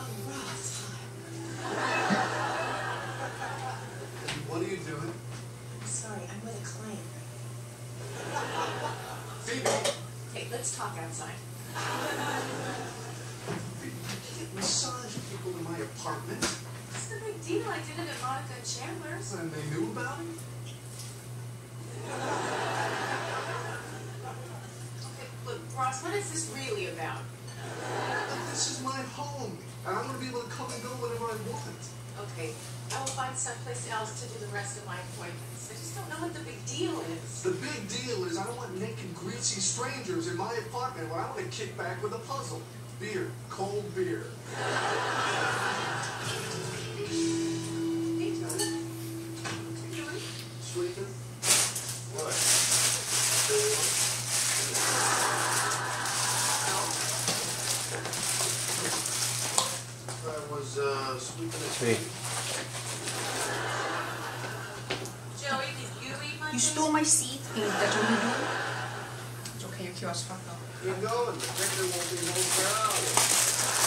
What are you doing? Sorry, I'm with a client. Phoebe! Hey, let's talk outside. You get massage people in my apartment. What's the big deal? I did it at Monica and Chandler's. And they knew about it? Okay, look, Ross, what is this really about? This is my home, and I want to be able to come and go whenever I want. Okay, I will find someplace else to do the rest of my appointments. I just don't know what the big deal is. The big deal is I don't want naked, greasy strangers in my apartment where I want to kick back with a puzzle. Beer. Cold beer. Hey, Tony. Sleeping? What? I was, sleeping at Sweet. Joey, did you eat my You stole my seat. Ain't that what you do? It's okay, you're cute as fuck though. Keep going. The picture won't be no crowd.